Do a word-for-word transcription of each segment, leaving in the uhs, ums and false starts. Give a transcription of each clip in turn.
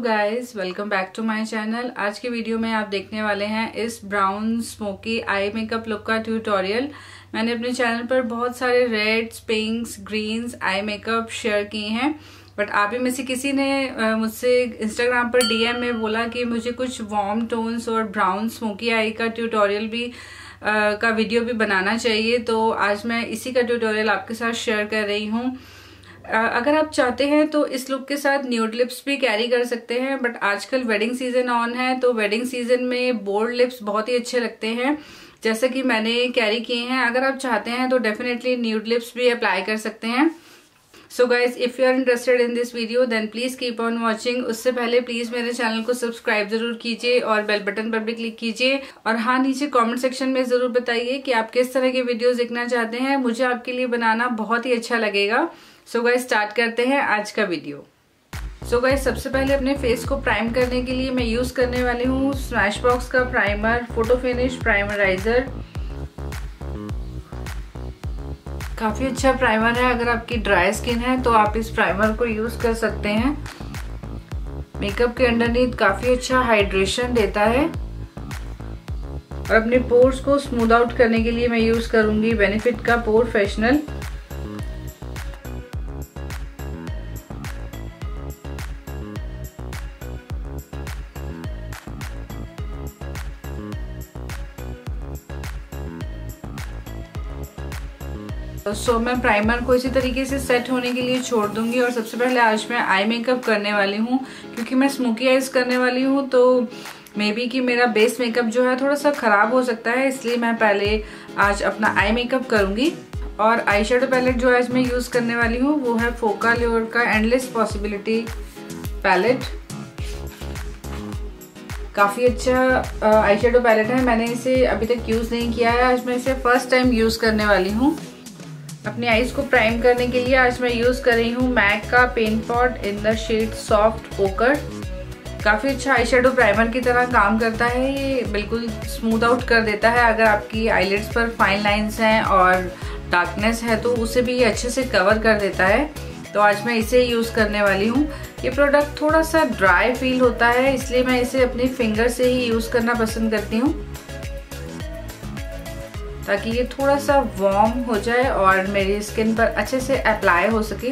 Guys, welcome back to my channel. आज की video में आप देखने वाले हैं इस brown smoky eye makeup look का ट्यूटोरियल। मैंने अपने चैनल पर बहुत सारे reds, pinks, greens eye makeup share किए हैं, बट आप ही में से किसी ने मुझसे इंस्टाग्राम पर डीएम में बोला कि मुझे कुछ वार्म टोन्स और ब्राउन स्मोकी आई का ट्यूटोरियल भी आ, का वीडियो भी बनाना चाहिए। तो आज मैं इसी का ट्यूटोरियल आपके साथ शेयर कर रही हूँ। अगर आप चाहते हैं तो इस लुक के साथ न्यूड लिप्स भी कैरी कर सकते हैं, बट आजकल वेडिंग सीजन ऑन है तो वेडिंग सीजन में बोल्ड लिप्स बहुत ही अच्छे लगते हैं, जैसे कि मैंने कैरी किए हैं। अगर आप चाहते हैं तो डेफिनेटली न्यूड लिप्स भी अप्लाई कर सकते हैं। So guys, if you are interested in this video then please keep on watching. उससे पहले प्लीज मेरे चैनल को सब्सक्राइब जरूर कीजिए और बेल बटन पर भी क्लिक कीजिए। और हाँ, नीचे कमेंट सेक्शन में जरूर बताइए कि आप किस तरह के वीडियोस देखना चाहते हैं। मुझे आपके लिए बनाना बहुत ही अच्छा लगेगा। सो गाइस, स्टार्ट करते हैं आज का वीडियो। सो गाइस, सबसे पहले अपने फेस को प्राइम करने के लिए मैं यूज करने वाली हूँ स्मैश बॉक्स का प्राइमर फोटो फिनिश प्राइमराइजर। काफी अच्छा प्राइमर है। अगर आपकी ड्राई स्किन है तो आप इस प्राइमर को यूज कर सकते हैं। मेकअप के अंडरनीथ काफी अच्छा हाइड्रेशन देता है। और अपने पोर्स को स्मूथ आउट करने के लिए मैं यूज करूंगी बेनिफिट का पोर फ्रेशनर। सो so, मैं प्राइमर को इसी तरीके से सेट होने के लिए छोड़ दूंगी। और सबसे पहले आज मैं आई मेकअप करने वाली हूँ, क्योंकि मैं स्मोकी आईज करने वाली हूँ तो मे बी कि मेरा बेस मेकअप जो है थोड़ा सा खराब हो सकता है, इसलिए मैं पहले आज अपना आई मेकअप करूंगी। और आई शेडो पैलेट जो आज मैं यूज करने वाली हूँ वो है फोकालयोर का एंडलेस पॉसिबिलिटी पैलेट। काफी अच्छा आई शेडो पैलेट है। मैंने इसे अभी तक यूज नहीं किया है, आज मैं इसे फर्स्ट टाइम यूज करने वाली हूँ। अपनी आईज को प्राइम करने के लिए आज मैं यूज कर रही हूँ मैक का paint pot in the shade soft ochre. काफी अच्छा आई शेडो प्राइमर की तरह काम करता है। ये बिल्कुल स्मूथ आउट कर देता है। अगर आपकी आईलिड्स पर फाइन लाइंस हैं और डार्कनेस है तो उसे भी ये अच्छे से कवर कर देता है। तो आज मैं इसे यूज करने वाली हूँ। ये प्रोडक्ट थोड़ा सा ड्राई फील होता है, इसलिए मैं इसे अपनी फिंगर से ही यूज करना पसंद करती हूँ, ताकि ये थोड़ा सा वार्म हो जाए और मेरी स्किन पर अच्छे से अप्लाई हो सके।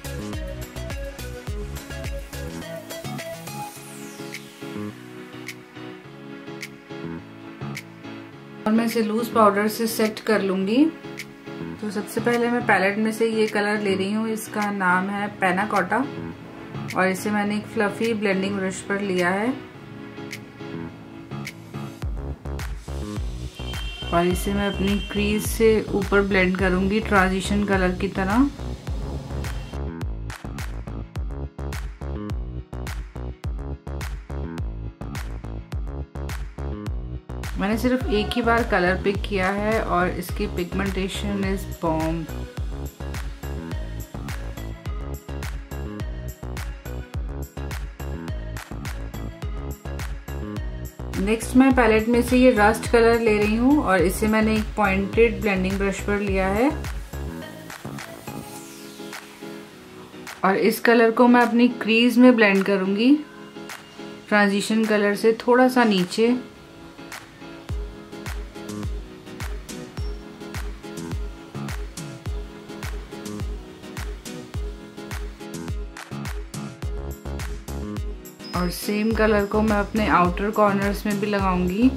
और मैं इसे लूज पाउडर से सेट कर लूंगी। तो सबसे पहले मैं पैलेट में से ये कलर ले रही हूँ, इसका नाम है पैना कोटा, और इसे मैंने एक फ्लफी ब्लेंडिंग ब्रश पर लिया है और इसे मैं अपनी क्रीज से ऊपर ब्लेंड करूंगी ट्रांजिशन कलर की तरह। मैंने सिर्फ एक ही बार कलर पिक किया है और इसकी पिगमेंटेशन इज बॉम्ब। नेक्स्ट मैं पैलेट में से ये रस्ट कलर ले रही हूँ और इसे मैंने एक पॉइंटेड ब्लेंडिंग ब्रश पर लिया है और इस कलर को मैं अपनी क्रीज में ब्लेंड करूंगी ट्रांजिशन कलर से थोड़ा सा नीचे। और सेम कलर को मैं अपने आउटर कॉर्नर्स में भी लगाऊंगी।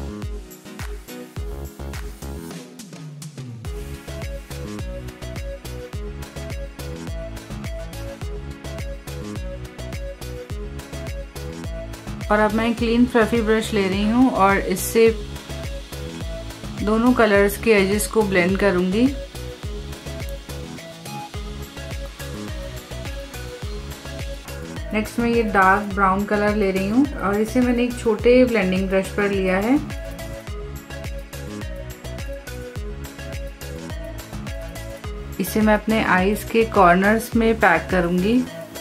और अब मैं क्लीन फ्लफी ब्रश ले रही हूँ और इससे दोनों कलर्स के एजेस को ब्लेंड करूंगी। नेक्स्ट मैं ये डार्क ब्राउन कलर ले रही हूँ और इसे मैंने एक छोटे ब्लेंडिंग ब्रश पर लिया है। इसे मैं अपने आईज के कॉर्नर्स में पैक करूंगी।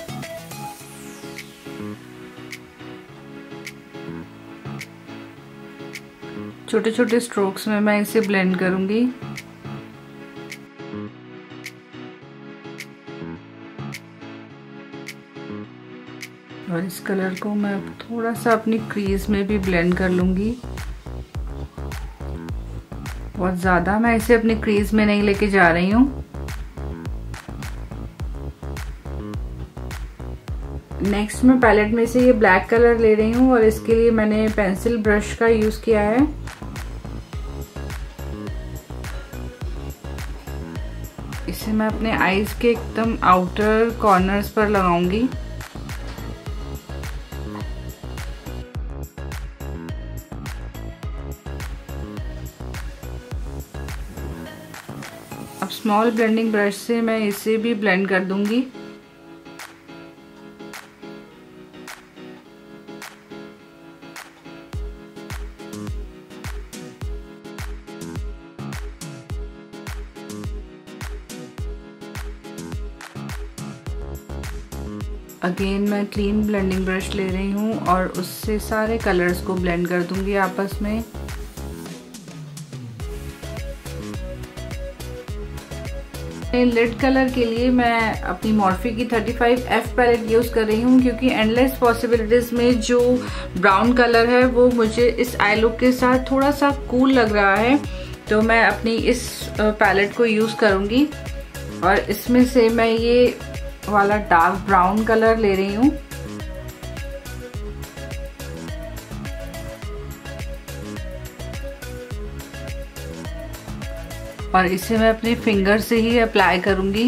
छोटे छोटे स्ट्रोक्स में मैं इसे ब्लेंड करूंगी। और इस कलर को मैं थोड़ा सा अपनी क्रीज में भी ब्लेंड कर लूँगी। बहुत ज़्यादा मैं इसे अपनी क्रीज में नहीं लेके जा रही हूँ। नेक्स्ट मैं पैलेट में से ये ब्लैक कलर ले रही हूँ और इसके लिए मैंने पेंसिल ब्रश का यूज़ किया है। इसे मैं अपने आईज के एकदम आउटर कॉर्नर्स पर लगाऊंगी। अब स्मॉल ब्लेंडिंग ब्रश से मैं इसे भी ब्लेंड कर दूंगी। अगेन मैं क्लीन ब्लेंडिंग ब्रश ले रही हूँ और उससे सारे कलर्स को ब्लेंड कर दूंगी आपस में। लिड कलर के लिए मैं अपनी मॉर्फी की thirty five F palette use कर रही हूँ, क्योंकि एंडलेस पॉसिबिलिटीज में जो ब्राउन कलर है वो मुझे इस आई लुक के साथ थोड़ा सा कूल लग रहा है, तो मैं अपनी इस पैलेट को यूज करूंगी। और इसमें से मैं ये वाला डार्क ब्राउन कलर ले रही हूँ। और इसे मैं अपने फिंगर से ही अप्लाई करूंगी।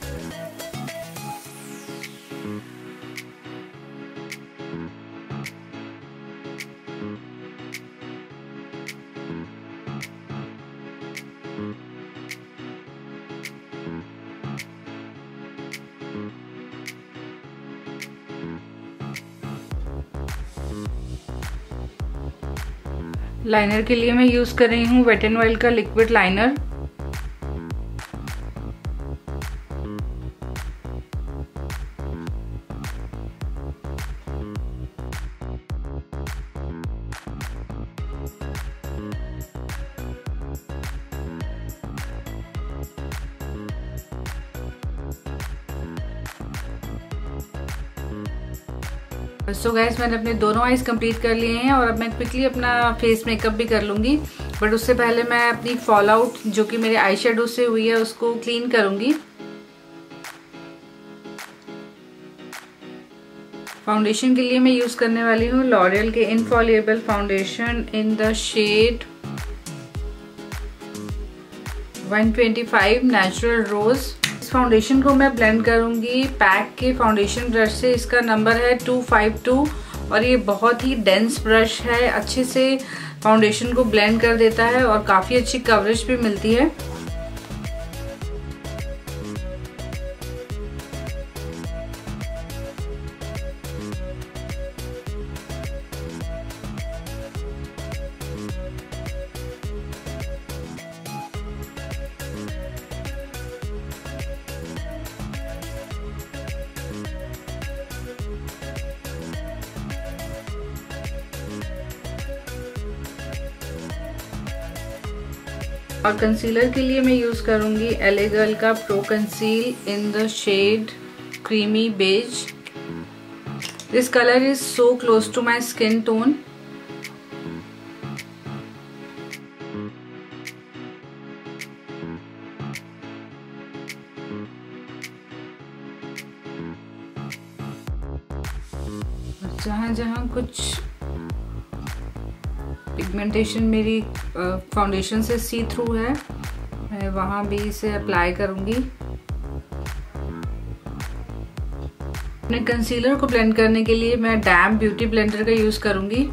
लाइनर के लिए मैं यूज कर रही हूँ वेट एंड वाइल्ड का liquid liner. So so guys, मैंने अपने दोनों आईज कंप्लीट कर लिए हैं और अब मैं क्विकली अपना फेस मेकअप भी कर लूँगी। बट उससे पहले मैं अपनी फॉल आउट जो कि मेरे आई शेडो से हुई है उसको क्लीन करूँगी। फाउंडेशन के लिए मैं यूज़ करने वाली हूँ लॉरियल के infallible foundation in the shade one twenty five natural rose. Foundation को मैं ब्लेंड करूंगी पैक के फाउंडेशन ब्रश से। इसका नंबर है टू फाइव टू और ये बहुत ही डेंस ब्रश है, अच्छे से फाउंडेशन को ब्लेंड कर देता है और काफ़ी अच्छी कवरेज भी मिलती है। और कंसीलर के लिए मैं यूज़ करूँगी एल ए गर्ल का pro conceal in the shade creamy beige. This colour is so close to my skin tone. जहाँ जहाँ कुछ पिगमेंटेशन मेरी फाउंडेशन से सी थ्रू है, मैं वहाँ भी इसे अप्लाई करूँगी। अपने कंसीलर को ब्लेंड करने के लिए मैं डैम ब्यूटी ब्लेंडर का यूज़ करूँगी।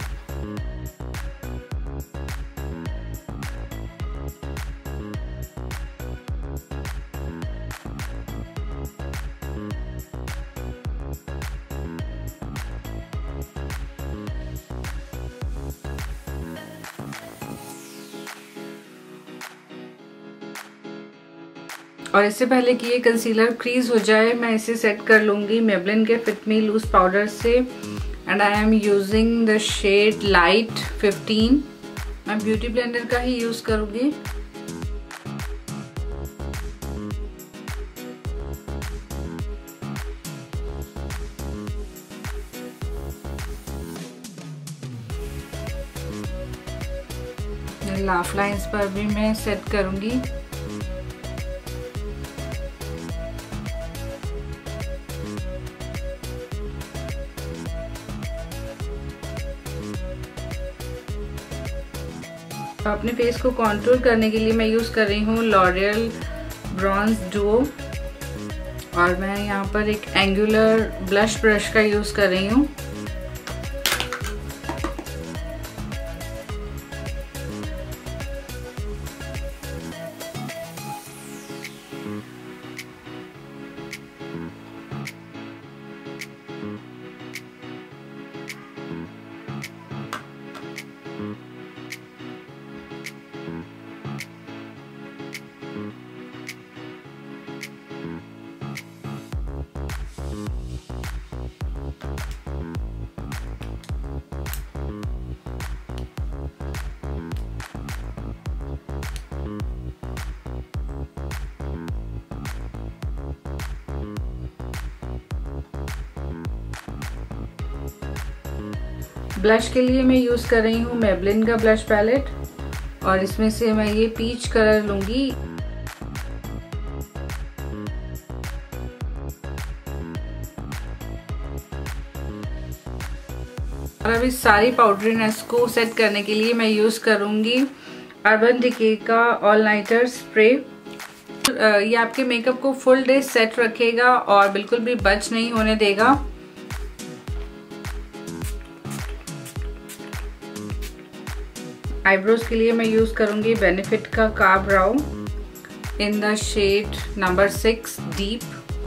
और इससे पहले कि ये कंसीलर क्रीज हो जाए मैं इसे सेट कर लूँगी मेबलिन के फिट मी लूज पाउडर से। And I am using the shade light fifteen. मैं ब्यूटी ब्लेंडर का ही यूज़ करूँगी। लाफ लाइंस पर भी मैं सेट करूंगी। अपने फेस को कंटूर करने के लिए मैं यूज़ कर रही हूँ लॉरियल ब्रॉन्ज डुओ, और मैं यहाँ पर एक एंगुलर ब्लश ब्रश का यूज़ कर रही हूँ। ब्लश के लिए मैं यूज़ कर रही हूँ मेबलिन का ब्लश पैलेट, और इसमें से मैं ये पीच कलर लूँगी। और अब इस सारी पाउडरीनेस को सेट करने के लिए मैं यूज़ करूँगी अर्बन डिके का ऑल नाइटर स्प्रे। ये आपके मेकअप को फुल डे सेट रखेगा और बिल्कुल भी बच नहीं होने देगा। आईब्रोज के लिए मैं यूज़ करूँगी बेनिफिट का का brow in the shade number six deep.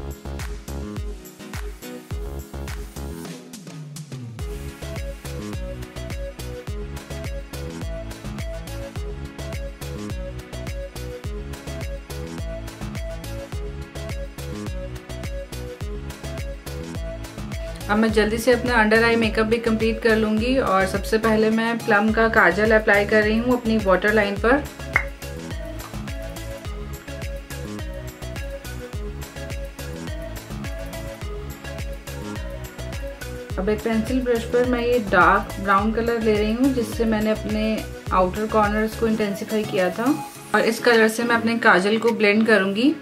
अब मैं जल्दी से अपना अंडर आई मेकअप भी कंप्लीट कर लूँगी, और सबसे पहले मैं प्लम का काजल अप्लाई कर रही हूँ अपनी वाटर लाइन पर। अब एक पेंसिल ब्रश पर मैं ये डार्क ब्राउन कलर ले रही हूँ, जिससे मैंने अपने आउटर कॉर्नर्स को इंटेंसिफाई किया था, और इस कलर से मैं अपने काजल को ब्लेंड करूँगी।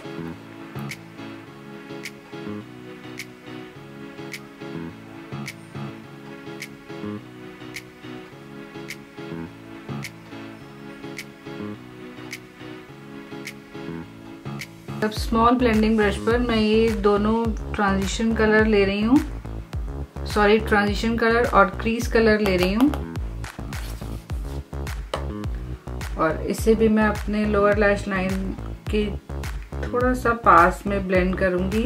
अब स्मॉल ब्लेंडिंग ब्रश पर मैं ये दोनों ट्रांजिशन कलर ले रही हूँ, सॉरी ट्रांजिशन कलर और क्रीज कलर ले रही हूँ, और इसे भी मैं अपने लोअर लैश लाइन के थोड़ा सा पास में ब्लेंड करूँगी।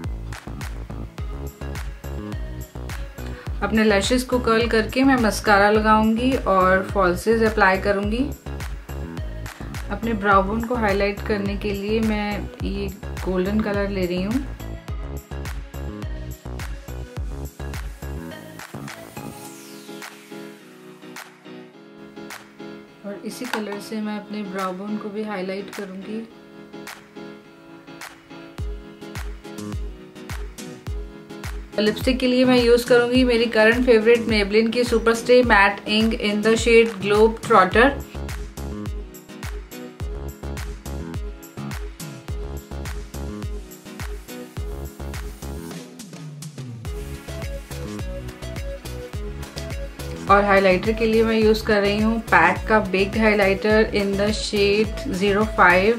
अपने लैशेस को कर्ल करके मैं मस्कारा लगाऊंगी और फॉल्सेस अप्लाई करूँगी। अपने ब्राउ बोन को हाईलाइट करने के लिए मैं ये गोल्डन कलर ले रही हूँ। और इसी कलर से मैं अपने ब्राउ बोन को भी हाईलाइट करूँगी। लिपस्टिक के लिए मैं यूज़ करूँगी मेरी करंट फेवरेट मेबलिन की super stay matte ink in the shade globe trotter. और हाइलाइटर के लिए मैं यूज़ कर रही हूँ पैक का big highlighter in the shade zero five.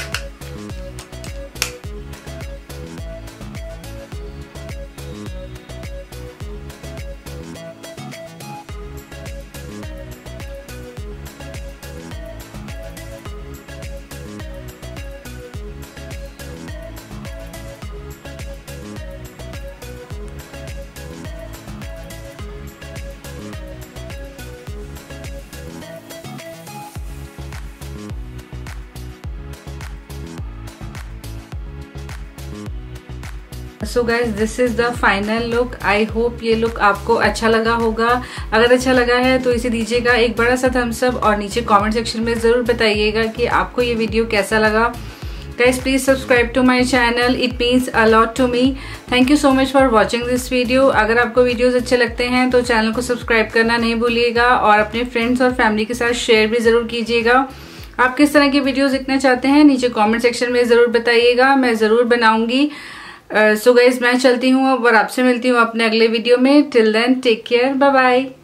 So guys this is the final look. I hope ये लुक आपको अच्छा लगा होगा। अगर अच्छा लगा है तो इसे दीजिएगा एक बड़ा सा थम्स अप और नीचे कमेंट सेक्शन में ज़रूर बताइएगा कि आपको ये वीडियो कैसा लगा। Guys, please subscribe to my channel. It means a lot to me. Thank you so much for watching this video. अगर आपको वीडियोस अच्छे लगते हैं तो चैनल को सब्सक्राइब करना नहीं भूलिएगा और अपने फ्रेंड्स और फैमिली के साथ शेयर भी ज़रूर कीजिएगा। आप किस तरह की वीडियोस देखना चाहते हैं नीचे कमेंट सेक्शन में ज़रूर बताइएगा, मैं ज़रूर बनाऊंगी। सो गाइज, मैं चलती हूँ और आपसे मिलती हूँ अपने अगले वीडियो में। Till then take care, bye bye.